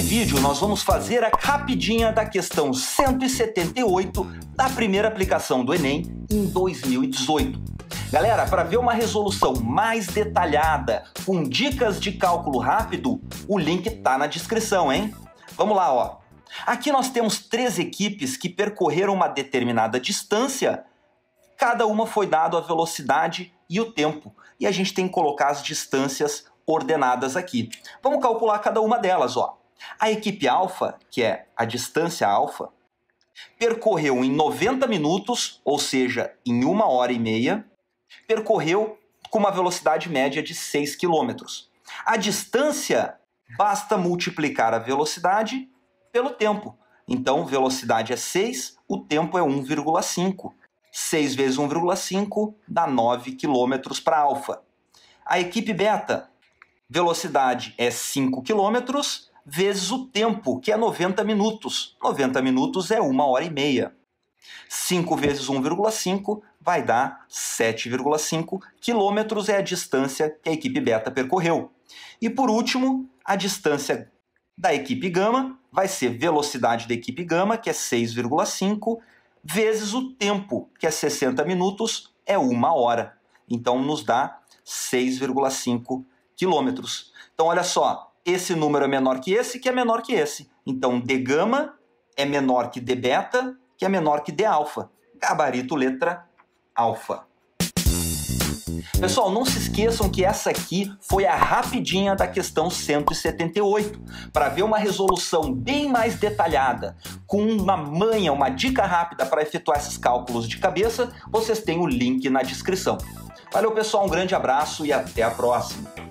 vídeo nós vamos fazer a rapidinha da questão 178 da primeira aplicação do Enem em 2018. Galera, para ver uma resolução mais detalhada, com dicas de cálculo rápido, o link tá na descrição, hein? Vamos lá, ó. Aqui nós temos 3 equipes que percorreram uma determinada distância, cada uma foi dado a velocidade e o tempo, e a gente tem que colocar as distâncias ordenadas aqui. Vamos calcular cada uma delas, ó. A equipe alfa, que é a distância alfa, percorreu em 90 minutos, ou seja, em 1h30, percorreu com uma velocidade média de 6 km. A distância, basta multiplicar a velocidade pelo tempo. Então, velocidade é 6, o tempo é 1,5. 6 vezes 1,5 dá 9 km para alfa. A equipe beta, velocidade é 5 km vezes o tempo, que é 90 minutos. 90 minutos é 1h30. 5 vezes 1,5 vai dar 7,5 km, é a distância que a equipe beta percorreu. E por último, a distância da equipe gama vai ser velocidade da equipe gama, que é 6,5, vezes o tempo, que é 60 minutos, é 1 hora. Então nos dá 6,5 km. Então olha só, esse número é menor que esse, que é menor que esse. Então d gama é menor que d beta, que é menor que d alfa. Gabarito letra alfa. Pessoal, não se esqueçam que essa aqui foi a rapidinha da questão 178. Para ver uma resolução bem mais detalhada, com uma manha, uma dica rápida para efetuar esses cálculos de cabeça, vocês têm o link na descrição. Valeu, pessoal, um grande abraço e até a próxima.